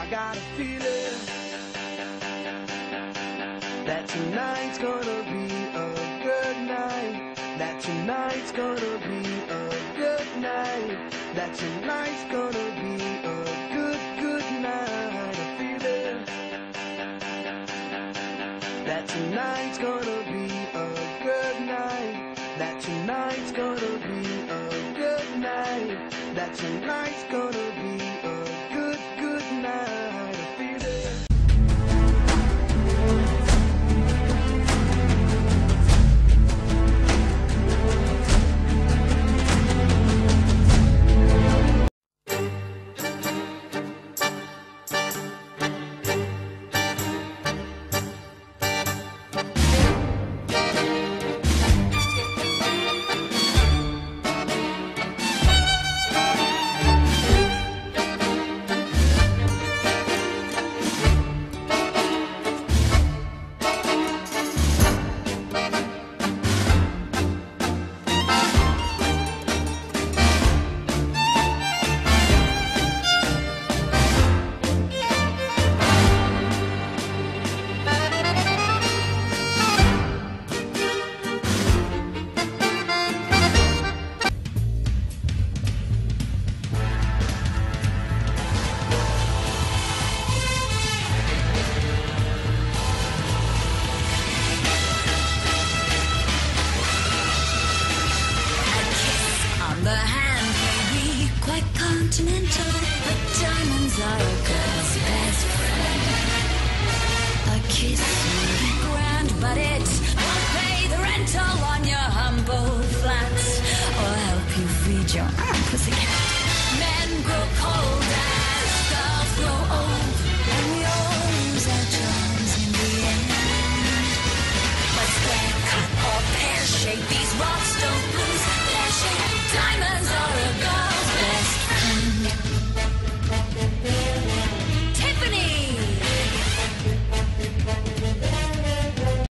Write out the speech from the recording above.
I got a feeling that tonight's gonna be a good night. That tonight's gonna be a good night. That tonight's gonna be a good night. A feeling that tonight's gonna be a good night. That tonight's gonna be a good night. That tonight's gonna be a good night. A feeling. The hand may be quite continental, but diamonds are a girl's best friend. A kiss may be grand, but it won't pay the rental on your humble flat, or help you feed your pussycat. Men grow cold as girls grow old, and we all lose our charms in the end. But square cut or pear shape, these rocks